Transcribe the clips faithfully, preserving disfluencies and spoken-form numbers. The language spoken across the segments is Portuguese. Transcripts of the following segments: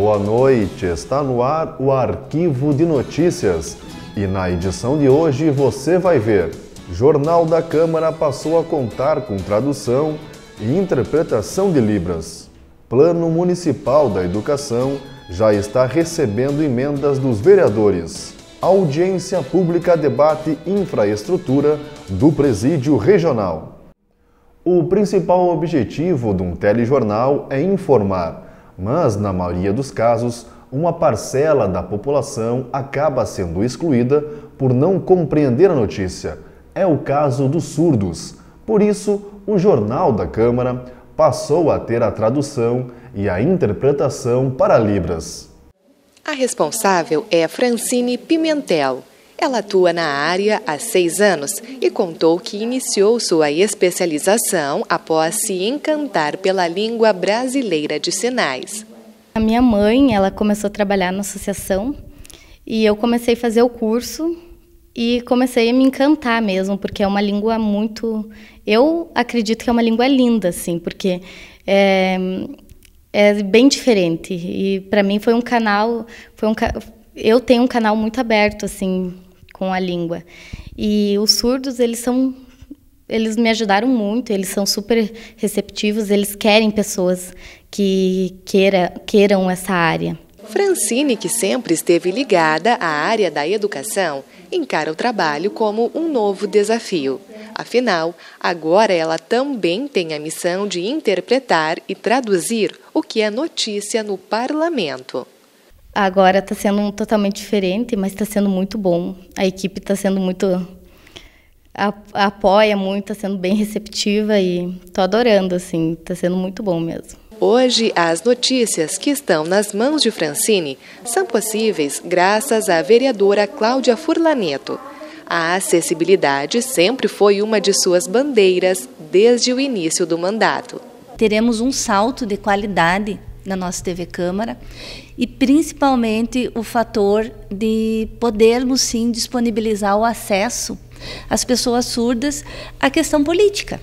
Boa noite, está no ar o Arquivo de Notícias e na edição de hoje você vai ver: Jornal da Câmara passou a contar com tradução e interpretação de Libras. Plano Municipal da Educação já está recebendo emendas dos vereadores. Audiência pública debate infraestrutura do Presídio Regional. O principal objetivo de um telejornal é informar, mas na maioria dos casos, uma parcela da população acaba sendo excluída por não compreender a notícia. É o caso dos surdos. Por isso, o Jornal da Câmara passou a ter a tradução e a interpretação para Libras. A responsável é Francine Pimentel. Ela atua na área há seis anos e contou que iniciou sua especialização após se encantar pela língua brasileira de sinais. A minha mãe, ela começou a trabalhar na associação e eu comecei a fazer o curso e comecei a me encantar mesmo, porque é uma língua muito... Eu acredito que é uma língua linda, assim, porque é, é bem diferente. E para mim foi um canal... Foi um, eu tenho um canal muito aberto, assim, com a língua. E os surdos, eles são... Eles me ajudaram muito, eles são super receptivos, eles querem pessoas que queira, queiram essa área. Francine, que sempre esteve ligada à área da educação, encara o trabalho como um novo desafio. Afinal, agora ela também tem a missão de interpretar e traduzir o que é notícia no parlamento. Agora está sendo um totalmente diferente, mas está sendo muito bom. A equipe está sendo muito... apoia muito, está sendo bem receptiva e estou adorando, assim, está sendo muito bom mesmo. Hoje, as notícias que estão nas mãos de Francine são possíveis graças à vereadora Cláudia Furlaneto. A acessibilidade sempre foi uma de suas bandeiras desde o início do mandato. Teremos um salto de qualidade na nossa T V Câmara e principalmente o fator de podermos sim disponibilizar o acesso às pessoas surdas à questão política.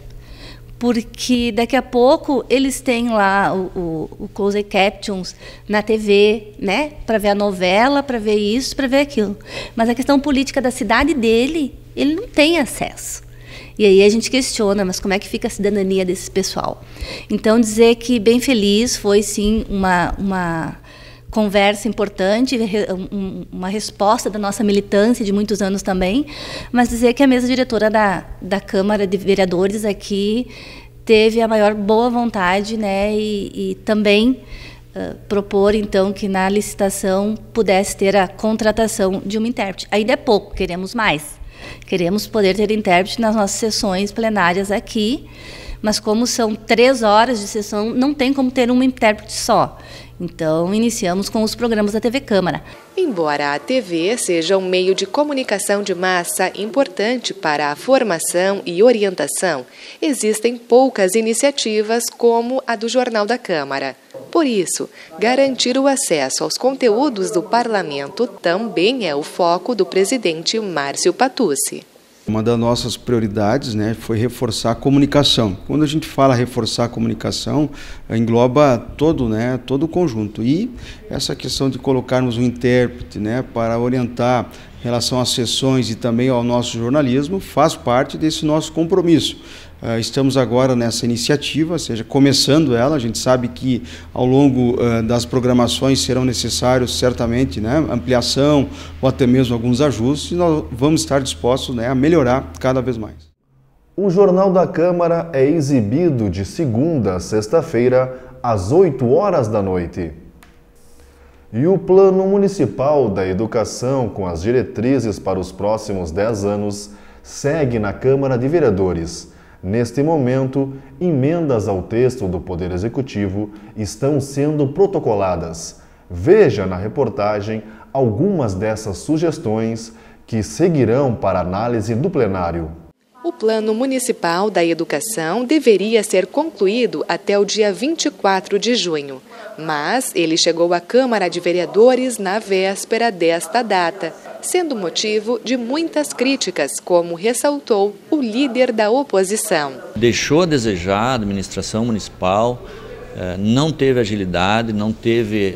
Porque daqui a pouco eles têm lá o, o, o closed captions na T V, né, para ver a novela, para ver isso, para ver aquilo. Mas a questão política da cidade dele, ele não tem acesso. E aí a gente questiona, mas como é que fica a cidadania desse pessoal? Então, dizer que bem feliz, foi sim uma, uma conversa importante, uma resposta da nossa militância de muitos anos também, mas dizer que a mesa diretora da, da Câmara de Vereadores aqui teve a maior boa vontade, né, e, e também uh, propor, então, que na licitação pudesse ter a contratação de uma intérprete. Ainda é pouco, queremos mais. Queremos poder ter intérprete nas nossas sessões plenárias aqui, mas como são três horas de sessão, não tem como ter uma intérprete só. Então, iniciamos com os programas da T V Câmara. Embora a T V seja um meio de comunicação de massa importante para a formação e orientação, existem poucas iniciativas como a do Jornal da Câmara. Por isso, garantir o acesso aos conteúdos do parlamento também é o foco do presidente Márcio Patucci. Uma das nossas prioridades, né, foi reforçar a comunicação. Quando a gente fala reforçar a comunicação, engloba todo, né, todo o conjunto. E essa questão de colocarmos um intérprete, né, para orientar em relação às sessões e também ao nosso jornalismo faz parte desse nosso compromisso. Uh, estamos agora nessa iniciativa, ou seja, começando ela. A gente sabe que ao longo uh, das programações serão necessários certamente, né, ampliação ou até mesmo alguns ajustes, e nós vamos estar dispostos, né, a melhorar cada vez mais. O Jornal da Câmara é exibido de segunda a sexta-feira às oito horas da noite. E o Plano Municipal da Educação, com as diretrizes para os próximos dez anos, segue na Câmara de Vereadores. Neste momento, emendas ao texto do Poder Executivo estão sendo protocoladas. Veja na reportagem algumas dessas sugestões que seguirão para análise do plenário. O Plano Municipal da Educação deveria ser concluído até o dia vinte e quatro de junho, mas ele chegou à Câmara de Vereadores na véspera desta data, sendo motivo de muitas críticas, como ressaltou o líder da oposição. Deixou a desejar a administração municipal, não teve agilidade, não teve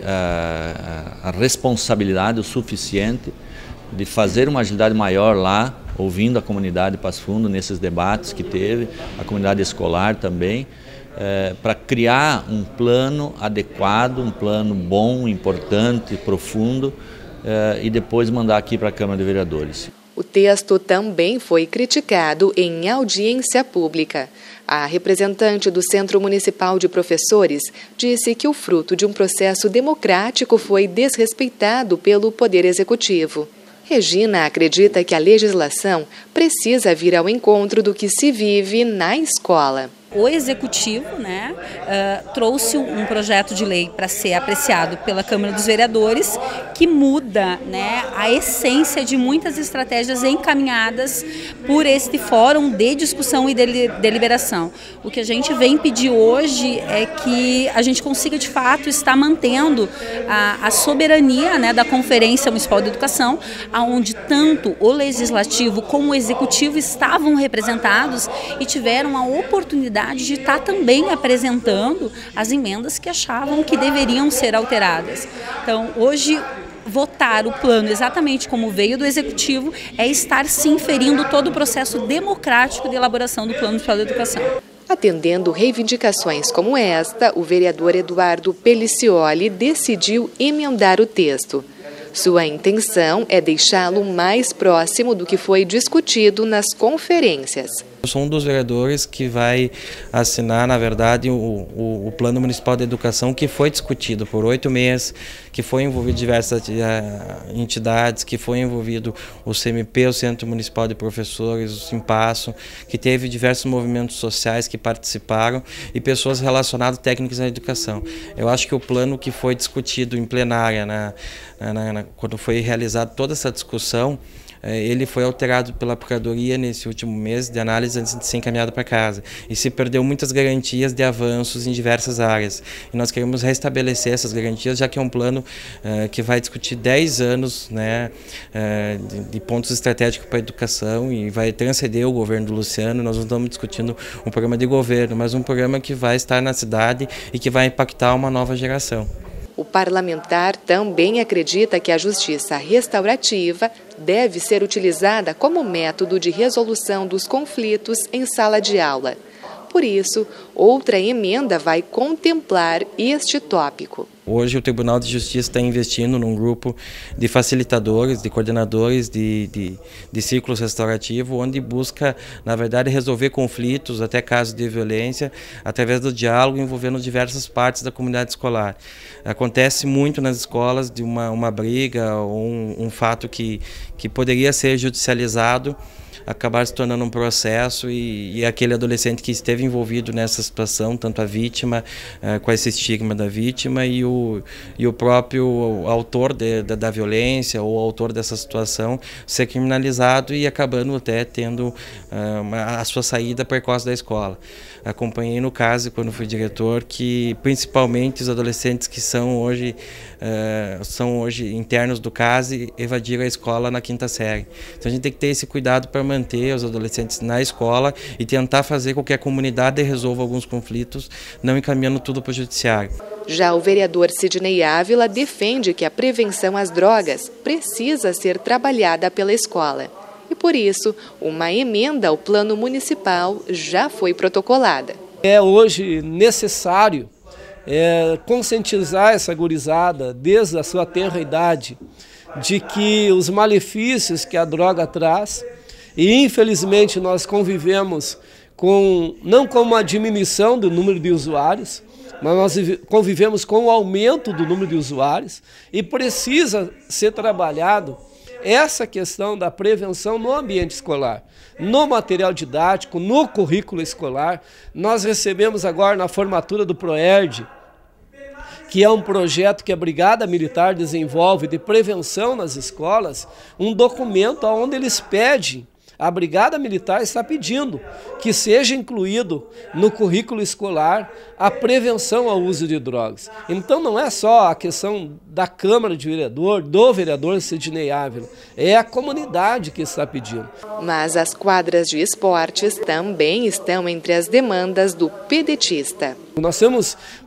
a, a responsabilidade o suficiente de fazer uma agilidade maior lá, ouvindo a comunidade de Passo Fundo nesses debates que teve, a comunidade escolar também, é, para criar um plano adequado, um plano bom, importante, profundo, é, e depois mandar aqui para a Câmara de Vereadores. O texto também foi criticado em audiência pública. A representante do Centro Municipal de Professores disse que o fruto de um processo democrático foi desrespeitado pelo Poder Executivo. Regina acredita que a legislação precisa vir ao encontro do que se vive na escola. O Executivo, né, uh, trouxe um projeto de lei para ser apreciado pela Câmara dos Vereadores que muda, né, a essência de muitas estratégias encaminhadas por este fórum de discussão e de deliberação. O que a gente vem pedir hoje é que a gente consiga de fato estar mantendo a, a soberania, né, da Conferência Municipal de Educação, onde tanto o Legislativo como o Executivo estavam representados e tiveram a oportunidade de estar também apresentando as emendas que achavam que deveriam ser alteradas. Então, hoje, votar o plano exatamente como veio do Executivo é estar se inferindo todo o processo democrático de elaboração do Plano Municipal de Educação. Atendendo reivindicações como esta, o vereador Eduardo Pelicioli decidiu emendar o texto. Sua intenção é deixá-lo mais próximo do que foi discutido nas conferências. Eu sou um dos vereadores que vai assinar, na verdade, o, o, o Plano Municipal de Educação que foi discutido por oito meses, que foi envolvido diversas uh, entidades, que foi envolvido o C M P, o Centro Municipal de Professores, o Simpasso, que teve diversos movimentos sociais que participaram e pessoas relacionadas técnicas à educação. Eu acho que o plano que foi discutido em plenária, na, na, na, quando foi realizada toda essa discussão, ele foi alterado pela Procuradoria nesse último mês de análise antes de ser encaminhado para casa. E se perdeu muitas garantias de avanços em diversas áreas. E nós queremos restabelecer essas garantias, já que é um plano uh, que vai discutir dez anos, né, uh, de, de pontos estratégicos para a educação e vai transcender o governo do Luciano. Nós não estamos discutindo um programa de governo, mas um programa que vai estar na cidade e que vai impactar uma nova geração. O parlamentar também acredita que a justiça restaurativa deve ser utilizada como método de resolução dos conflitos em sala de aula. Por isso, outra emenda vai contemplar este tópico. Hoje o Tribunal de Justiça está investindo num grupo de facilitadores, de coordenadores de, de, de ciclos restaurativos, onde busca, na verdade, resolver conflitos, até casos de violência, através do diálogo envolvendo diversas partes da comunidade escolar. Acontece muito nas escolas de uma, uma briga ou um, um fato que, que poderia ser judicializado, acabar se tornando um processo e, e aquele adolescente que esteve envolvido nessa situação, tanto a vítima, eh, com esse estigma da vítima e o, e o próprio autor de, da, da violência ou autor dessa situação ser criminalizado e acabando até tendo uh, uma, a sua saída precoce da escola. Acompanhei no caso, quando fui diretor, que principalmente os adolescentes que são hoje, uh, são hoje internos do CASE evadiram a escola na quinta série. Então a gente tem que ter esse cuidado para manter os adolescentes na escola e tentar fazer com que a comunidade resolva alguns conflitos, não encaminhando tudo para o judiciário. Já o vereador Sidney Ávila defende que a prevenção às drogas precisa ser trabalhada pela escola. E por isso, uma emenda ao plano municipal já foi protocolada. É hoje necessário é, conscientizar essa gurizada desde a sua tenra idade de que os malefícios que a droga traz, e infelizmente nós convivemos com, não com uma diminuição do número de usuários, mas nós convivemos com o aumento do número de usuários e precisa ser trabalhado essa questão da prevenção no ambiente escolar, no material didático, no currículo escolar. Nós recebemos agora na formatura do PROERD, que é um projeto que a Brigada Militar desenvolve de prevenção nas escolas, um documento onde eles pedem, a Brigada Militar está pedindo que seja incluído no currículo escolar a prevenção ao uso de drogas. Então não é só a questão da Câmara de Vereador, do vereador Sidney Ávila, é a comunidade que está pedindo. Mas as quadras de esportes também estão entre as demandas do pedetista. Nós temos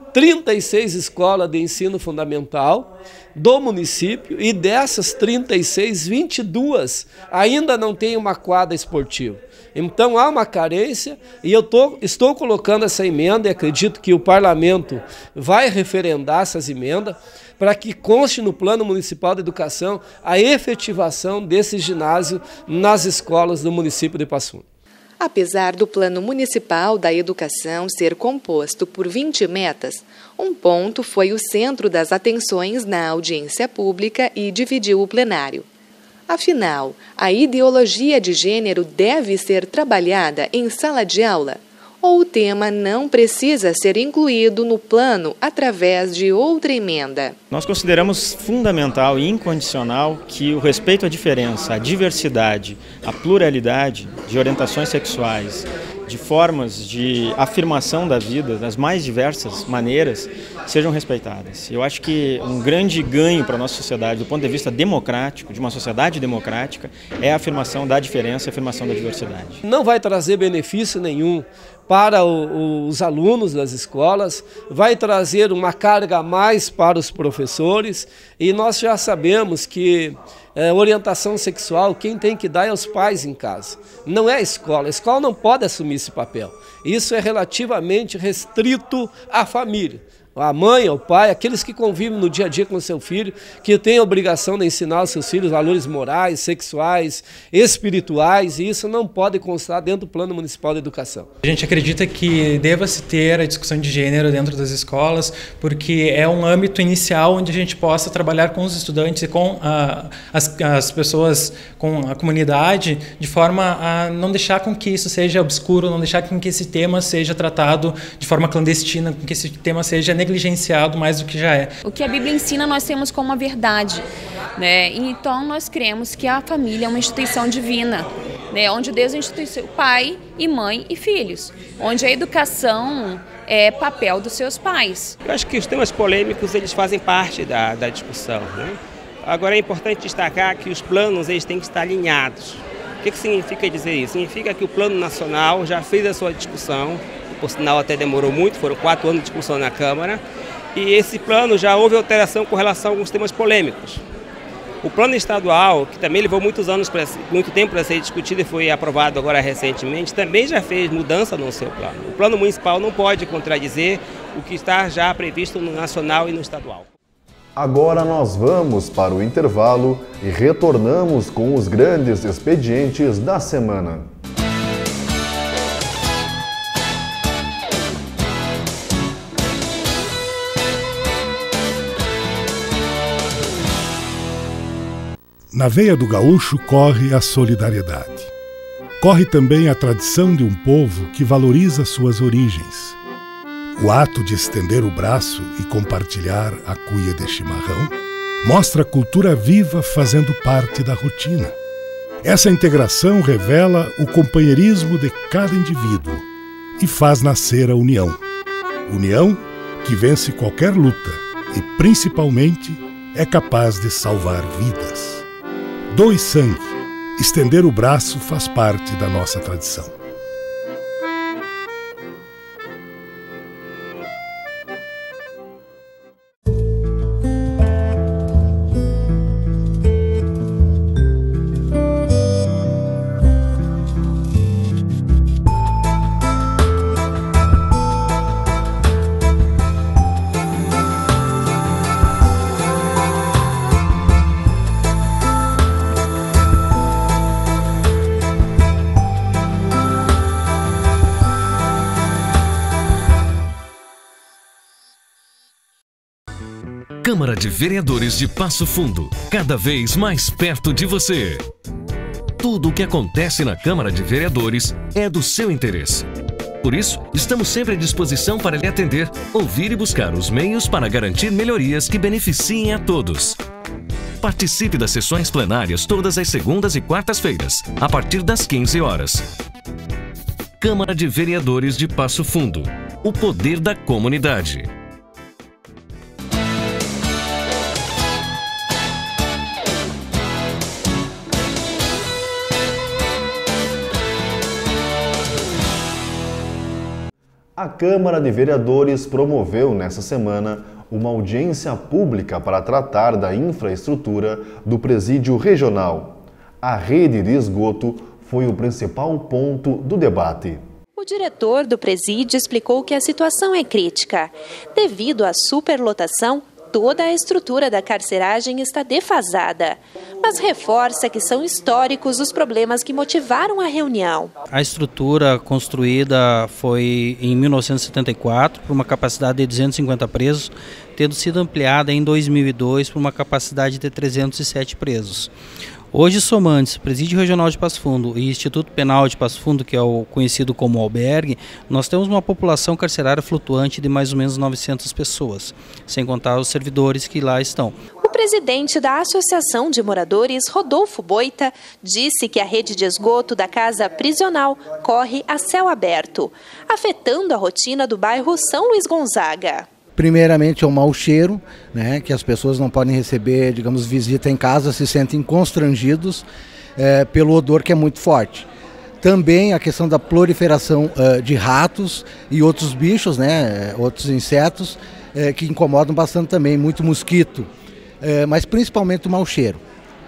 trinta e seis escolas de ensino fundamental do município, e dessas trinta e seis, vinte e duas ainda não tem uma quadra esportiva. Então há uma carência, e eu tô, estou colocando essa emenda e acredito que o parlamento vai referendar essas emendas para que conste no Plano Municipal de Educação a efetivação desse ginásio nas escolas do município de Passo Fundo. Apesar do Plano Municipal da Educação ser composto por vinte metas, um ponto foi o centro das atenções na audiência pública e dividiu o plenário. Afinal, a ideologia de gênero deve ser trabalhada em sala de aula? Ou o tema não precisa ser incluído no plano através de outra emenda? Nós consideramos fundamental e incondicional que o respeito à diferença, à diversidade, à pluralidade de orientações sexuais, de formas de afirmação da vida, das mais diversas maneiras, sejam respeitadas. Eu acho que um grande ganho para a nossa sociedade, do ponto de vista democrático, de uma sociedade democrática, é a afirmação da diferença, a afirmação da diversidade. Não vai trazer benefício nenhum para o, os alunos das escolas, vai trazer uma carga a mais para os professores, e nós já sabemos que é, orientação sexual, quem tem que dar é os pais em casa, não é a escola. A escola não pode assumir esse papel. Isso é relativamente restrito à família. A mãe, o pai, aqueles que convivem no dia a dia com o seu filho, que têm a obrigação de ensinar aos seus filhos valores morais, sexuais, espirituais, e isso não pode constar dentro do Plano Municipal de Educação. A gente acredita que deva-se ter a discussão de gênero dentro das escolas, porque é um âmbito inicial onde a gente possa trabalhar com os estudantes e com a, as, as pessoas, com a comunidade, de forma a não deixar com que isso seja obscuro, não deixar com que esse tema seja tratado de forma clandestina, com que esse tema seja negligenciado mais do que já é. O que a Bíblia ensina nós temos como uma verdade, né? Então nós cremos que a família é uma instituição divina, né? Onde Deus é instituição, pai e mãe e filhos, onde a educação é papel dos seus pais. Eu acho que os temas polêmicos eles fazem parte da, da discussão, né? Agora é importante destacar que os planos eles têm que estar alinhados. O que, que significa dizer isso? Significa que o Plano Nacional já fez a sua discussão, por sinal até demorou muito, foram quatro anos de discussão na Câmara, e esse plano já houve alteração com relação a alguns temas polêmicos. O plano estadual, que também levou muitos anos, pra, muito tempo para ser discutido e foi aprovado agora recentemente, também já fez mudança no seu plano. O plano municipal não pode contradizer o que está já previsto no nacional e no estadual. Agora nós vamos para o intervalo e retornamos com os grandes expedientes da semana. Na veia do gaúcho corre a solidariedade. Corre também a tradição de um povo que valoriza suas origens. O ato de estender o braço e compartilhar a cuia de chimarrão mostra a cultura viva fazendo parte da rotina. Essa integração revela o companheirismo de cada indivíduo e faz nascer a união. União que vence qualquer luta e, principalmente, é capaz de salvar vidas. Doe sangue. Estender o braço faz parte da nossa tradição. Câmara de Vereadores de Passo Fundo, cada vez mais perto de você. Tudo o que acontece na Câmara de Vereadores é do seu interesse. Por isso, estamos sempre à disposição para lhe atender, ouvir e buscar os meios para garantir melhorias que beneficiem a todos. Participe das sessões plenárias todas as segundas e quartas-feiras, a partir das quinze horas. Câmara de Vereadores de Passo Fundo. O poder da comunidade. A Câmara de Vereadores promoveu nesta semana uma audiência pública para tratar da infraestrutura do presídio regional. A rede de esgoto foi o principal ponto do debate. O diretor do presídio explicou que a situação é crítica. Devido à superlotação, toda a estrutura da carceragem está defasada, mas reforça que são históricos os problemas que motivaram a reunião. A estrutura construída foi em mil novecentos e setenta e quatro por uma capacidade de duzentos e cinquenta presos, tendo sido ampliada em dois mil e dois por uma capacidade de trezentos e sete presos. Hoje, somantes Presídio Regional de Passo Fundo e Instituto Penal de Passo Fundo, que é o conhecido como albergue, nós temos uma população carcerária flutuante de mais ou menos novecentas pessoas, sem contar os servidores que lá estão. O presidente da Associação de Moradores, Rodolfo Boita, disse que a rede de esgoto da casa prisional corre a céu aberto, afetando a rotina do bairro São Luís Gonzaga. Primeiramente é o mau cheiro, né, que as pessoas não podem receber, digamos, visita em casa, se sentem constrangidos é, pelo odor que é muito forte. Também a questão da proliferação uh, de ratos e outros bichos, né, outros insetos, é, que incomodam bastante também, muito mosquito, é, mas principalmente o mau cheiro.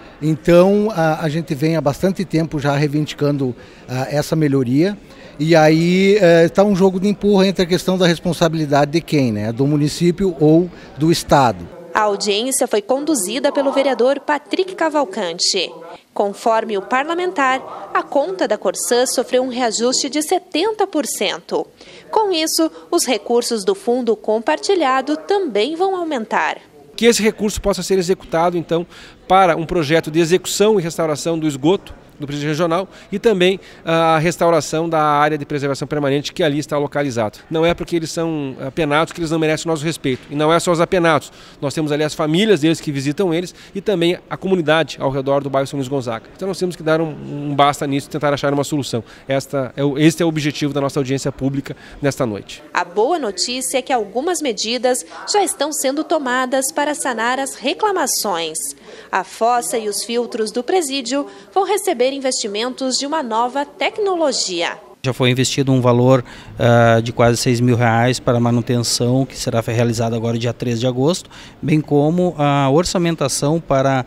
Então a, a gente vem há bastante tempo já reivindicando uh, essa melhoria. E aí está uh, um jogo de empurra entre a questão da responsabilidade de quem, né? Do município ou do Estado. A audiência foi conduzida pelo vereador Patrick Cavalcante. Conforme o parlamentar, a conta da Corsã sofreu um reajuste de setenta por cento. Com isso, os recursos do fundo compartilhado também vão aumentar. Que esse recurso possa ser executado, então, para um projeto de execução e restauração do esgoto do presídio regional e também a restauração da área de preservação permanente que ali está localizado. Não é porque eles são apenados que eles não merecem o nosso respeito. E não é só os apenados. Nós temos ali as famílias deles que visitam eles e também a comunidade ao redor do bairro São Luís Gonzaga. Então nós temos que dar um, um basta nisso e tentar achar uma solução. Esta é o, este é o objetivo da nossa audiência pública nesta noite. A boa notícia é que algumas medidas já estão sendo tomadas para sanar as reclamações. A fossa e os filtros do presídio vão receber investimentos de uma nova tecnologia. Já foi investido um valor uh, de quase seis mil reais para a manutenção, que será realizada agora dia três de agosto, bem como a orçamentação para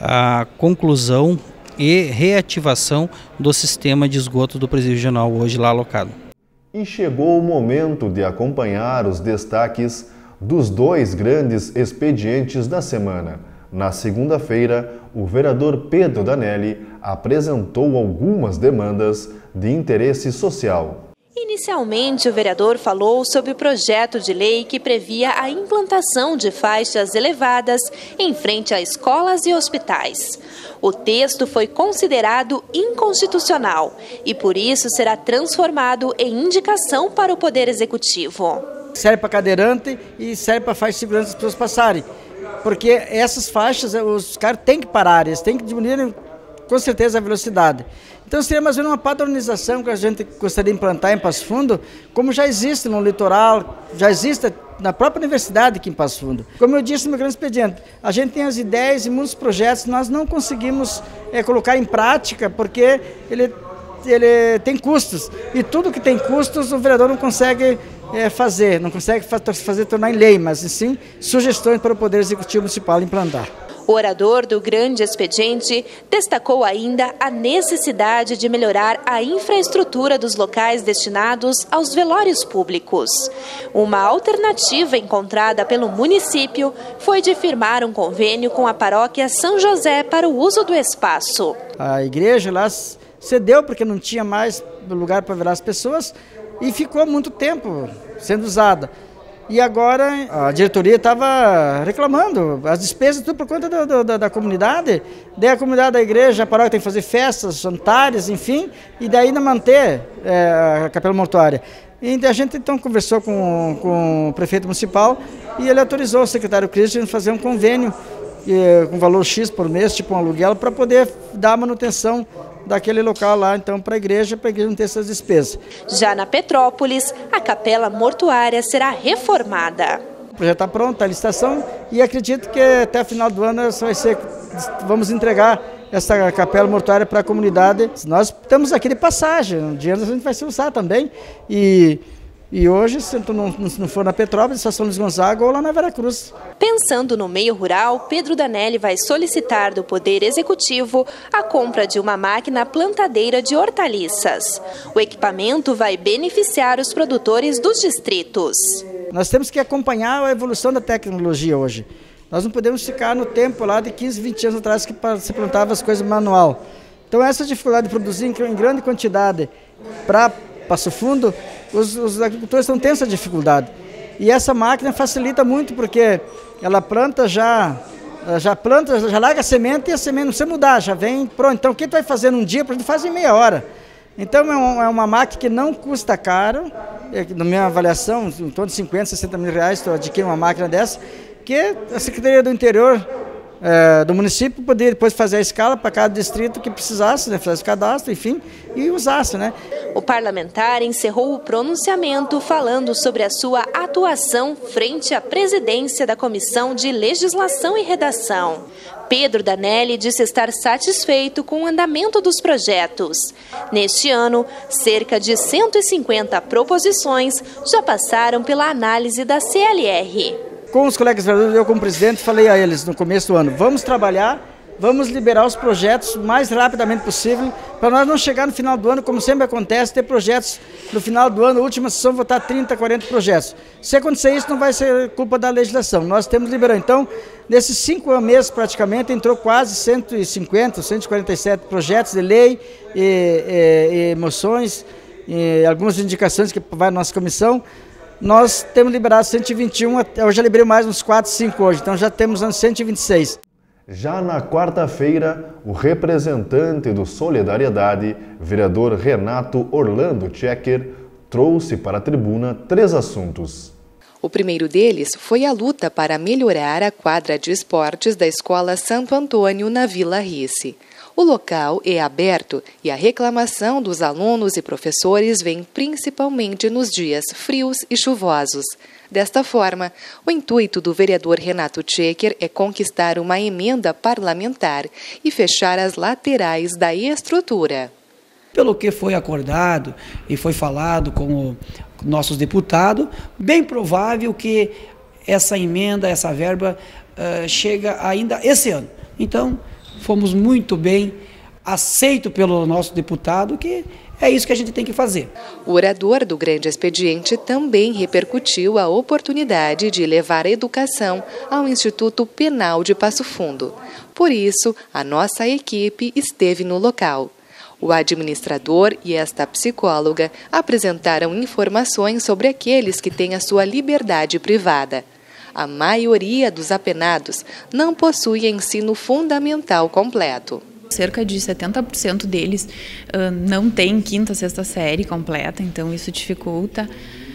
a conclusão e reativação do sistema de esgoto do presídio regional hoje lá alocado. E chegou o momento de acompanhar os destaques dos dois grandes expedientes da semana. Na segunda-feira, o vereador Pedro Danelli apresentou algumas demandas de interesse social. Inicialmente, o vereador falou sobre o projeto de lei que previa a implantação de faixas elevadas em frente a escolas e hospitais. O texto foi considerado inconstitucional e, por isso, será transformado em indicação para o Poder Executivo. Serve para cadeirante e serve para faixa de segurança as pessoas passarem. Porque essas faixas, os caras têm que parar, eles têm que diminuir com certeza a velocidade. Então seria mais ou menos uma padronização que a gente gostaria de implantar em Passo Fundo, como já existe no litoral, já existe na própria universidade aqui em Passo Fundo. Como eu disse no meu grande expediente, a gente tem as ideias e muitos projetos, nós não conseguimos é, colocar em prática porque ele, ele tem custos. E tudo que tem custos o vereador não consegue É fazer, não consegue fazer tornar em lei, mas sim sugestões para o Poder Executivo Municipal implantar. O orador do grande expediente destacou ainda a necessidade de melhorar a infraestrutura dos locais destinados aos velórios públicos. Uma alternativa encontrada pelo município foi de firmar um convênio com a paróquia São José para o uso do espaço. A igreja lá cedeu porque não tinha mais lugar para velar as pessoas, e ficou muito tempo sendo usada. E agora a diretoria estava reclamando as despesas tudo por conta do, do, da, da comunidade. Daí a comunidade da igreja, a paróquia tem que fazer festas, jantares, enfim, e daí ainda manter é, a capela mortuária. E a gente então conversou com, com o prefeito municipal e ele autorizou o secretário Cristian a fazer um convênio é, com valor X por mês, tipo um aluguel, para poder dar manutenção daquele local lá, então, para a igreja, para a igreja não ter essas despesas. Já na Petrópolis, a capela mortuária será reformada. O projeto está pronto, a licitação, e acredito que até o final do ano vai ser, vamos entregar essa capela mortuária para a comunidade. Nós estamos aqui de passagem, o dinheiro a gente vai se usar também, e E hoje, se tu não, não for na Petrópolis, só São Luís Gonzaga ou lá na Veracruz. Pensando no meio rural, Pedro Danelli vai solicitar do Poder Executivo a compra de uma máquina plantadeira de hortaliças. O equipamento vai beneficiar os produtores dos distritos. Nós temos que acompanhar a evolução da tecnologia hoje. Nós não podemos ficar no tempo lá de quinze, vinte anos atrás que se plantava as coisas manual. Então essa dificuldade de produzir em grande quantidade para Passo Fundo, os, os agricultores não têm essa dificuldade. E essa máquina facilita muito porque ela planta já, já planta, já larga a semente e a semente não precisa mudar, já vem pronto. Então o que tu vai fazer num dia, a gente faz em meia hora. Então é, um, é uma máquina que não custa caro, na minha avaliação, em torno de cinquenta, sessenta mil reais, tu adquire uma máquina dessa, que a Secretaria do Interior é, do município poderia depois fazer a escala para cada distrito que precisasse, né, fazer o cadastro, enfim, e usasse, né? O parlamentar encerrou o pronunciamento falando sobre a sua atuação frente à presidência da Comissão de Legislação e Redação. Pedro Danelli disse estar satisfeito com o andamento dos projetos. Neste ano, cerca de cento e cinquenta proposições já passaram pela análise da C L R. Com os colegas vereadores, eu como presidente falei a eles no começo do ano, vamos trabalhar, vamos liberar os projetos o mais rapidamente possível, para nós não chegar no final do ano, como sempre acontece, ter projetos no final do ano, a última sessão votar trinta, quarenta projetos. Se acontecer isso, não vai ser culpa da legislação, nós temos liberado. Então, nesses cinco meses praticamente, entrou quase cento e cinquenta, cento e quarenta e sete projetos de lei e, e, e moções, e algumas indicações que vai na nossa comissão. Nós temos liberado cento e vinte e um, eu já liberei mais uns quatro, cinco hoje, então já temos cento e vinte e seis. Já na quarta-feira, o representante do Solidariedade, vereador Renato Orlando Tchecker, trouxe para a tribuna três assuntos. O primeiro deles foi a luta para melhorar a quadra de esportes da Escola Santo Antônio na Vila Rice. O local é aberto e a reclamação dos alunos e professores vem principalmente nos dias frios e chuvosos. Desta forma, o intuito do vereador Renato Tchecker é conquistar uma emenda parlamentar e fechar as laterais da estrutura. Pelo que foi acordado e foi falado com nossos deputados, bem provável que essa emenda, essa verba, uh, chega ainda esse ano. Então, fomos muito bem aceitos pelo nosso deputado, que é isso que a gente tem que fazer. O orador do Grande Expediente também repercutiu a oportunidade de levar a educação ao Instituto Penal de Passo Fundo. Por isso, a nossa equipe esteve no local. O administrador e esta psicóloga apresentaram informações sobre aqueles que têm a sua liberdade privada. A maioria dos apenados não possui ensino fundamental completo. Cerca de setenta por cento deles uh, não tem quinta, sexta série completa, então isso dificulta.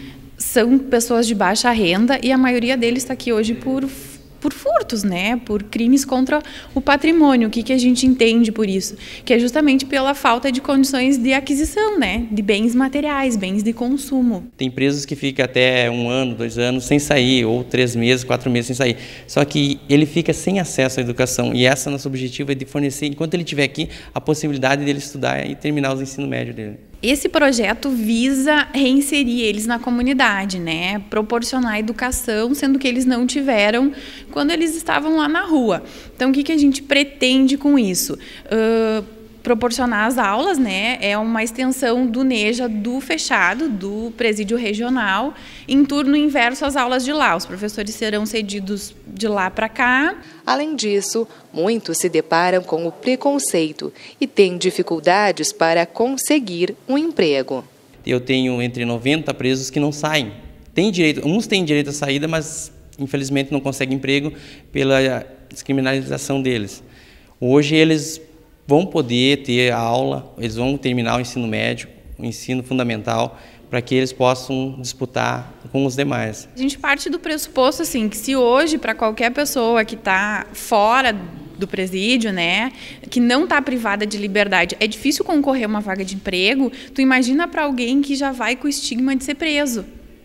São pessoas de baixa renda e a maioria deles está aqui hoje por, por furtos, né? Por crimes contra o patrimônio. O que, que a gente entende por isso? Que é justamente pela falta de condições de aquisição, né? De bens materiais, bens de consumo. Tem empresas que ficam até um ano, dois anos sem sair, ou três meses, quatro meses sem sair. Só que ele fica sem acesso à educação e essa nosso objetivo é de fornecer, enquanto ele estiver aqui, a possibilidade dele estudar e terminar o ensino médio dele. Esse projeto visa reinserir eles na comunidade, né? Proporcionar educação, sendo que eles não tiveram quando eles estavam lá na rua. Então, o que, que a gente pretende com isso? Uh, proporcionar as aulas, né? É uma extensão do NEJA do fechado, do presídio regional, em turno inverso às aulas de lá. Os professores serão cedidos de lá para cá. Além disso, muitos se deparam com o preconceito e têm dificuldades para conseguir um emprego. Eu tenho entre noventa presos que não saem. Tem direito, uns têm direito à saída, mas infelizmente não conseguem emprego pela descriminalização deles. Hoje eles vão poder ter a aula, eles vão terminar o ensino médio, o ensino fundamental, para que eles possam disputar com os demais. A gente parte do pressuposto assim, que se hoje, para qualquer pessoa que está fora do presídio, né, que não está privada de liberdade, é difícil concorrer a uma vaga de emprego, tu imagina para alguém que já vai com o estigma de ser preso.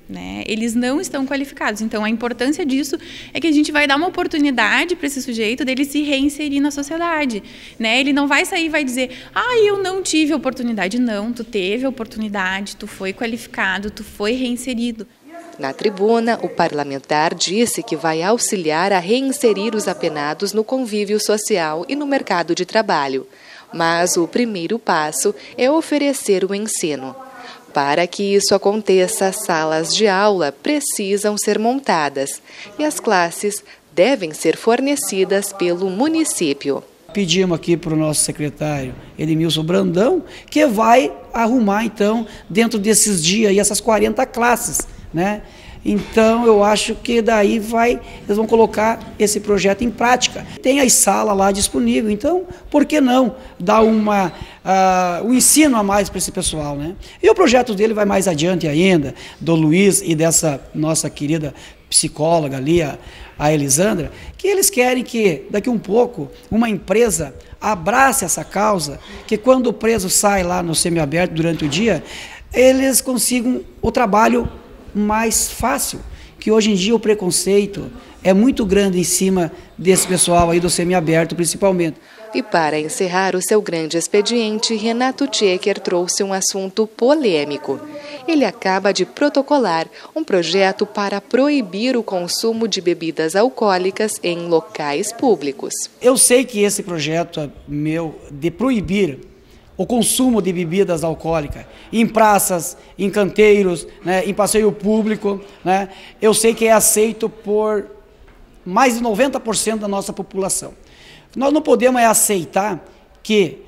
né? Eles não estão qualificados. Então, a importância disso é que a gente vai dar uma oportunidade para esse sujeito dele se reinserir na sociedade, né? Ele não vai sair e vai dizer, ah, eu não tive oportunidade. Não, tu teve oportunidade, tu foi qualificado, tu foi reinserido. Na tribuna, o parlamentar disse que vai auxiliar a reinserir os apenados no convívio social e no mercado de trabalho. Mas o primeiro passo é oferecer o ensino. Para que isso aconteça, salas de aula precisam ser montadas e as classes devem ser fornecidas pelo município. Pedimos aqui para o nosso secretário Edmilson Brandão, que vai arrumar então dentro desses dias aí essas quarenta classes, né? Então eu acho que daí vai, eles vão colocar esse projeto em prática. Tem as salas lá disponíveis, então por que não dar uma, uh, um ensino a mais para esse pessoal, né? E o projeto dele vai mais adiante ainda, do Luiz e dessa nossa querida psicóloga ali, a, a Elisandra, que eles querem que daqui um pouco uma empresa abrace essa causa, que quando o preso sai lá no semiaberto durante o dia, eles consigam o trabalho mais fácil, que hoje em dia o preconceito é muito grande em cima desse pessoal aí do semiaberto principalmente. E para encerrar o seu grande expediente, Renato Tchecker trouxe um assunto polêmico. Ele acaba de protocolar um projeto para proibir o consumo de bebidas alcoólicas em locais públicos. Eu sei que esse projeto meu de proibir o consumo de bebidas alcoólicas em praças, em canteiros, né, em passeio público, né, eu sei que é aceito por mais de noventa por cento da nossa população. Nós não podemos aceitar que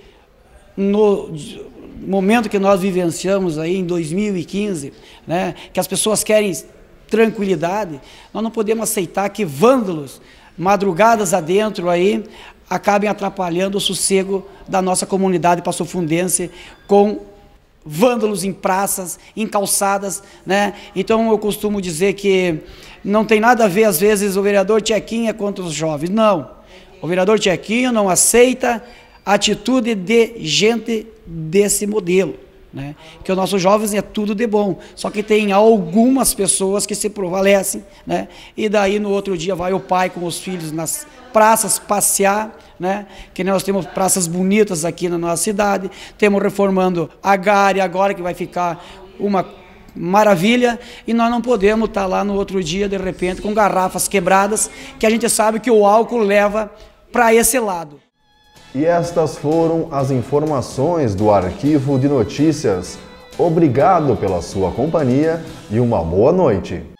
no momento que nós vivenciamos aí em dois mil e quinze, né, que as pessoas querem tranquilidade, nós não podemos aceitar que vândalos, madrugadas adentro aí, acabem atrapalhando o sossego da nossa comunidade passofundense com vândalos em praças, em calçadas, né? Então eu costumo dizer que não tem nada a ver, às vezes, o vereador Tchequinha contra os jovens. Não, o vereador Tchequinho não aceita a atitude de gente desse modelo, né? Que os nossos jovens é tudo de bom, só que tem algumas pessoas que se prevalecem, né? E daí no outro dia vai o pai com os filhos nas praças passear, né? Que nós temos praças bonitas aqui na nossa cidade, temos reformando a Gare agora, que vai ficar uma maravilha, e nós não podemos estar lá no outro dia de repente com garrafas quebradas, que a gente sabe que o álcool leva para esse lado. E estas foram as informações do Arquivo de Notícias. Obrigado pela sua companhia e uma boa noite.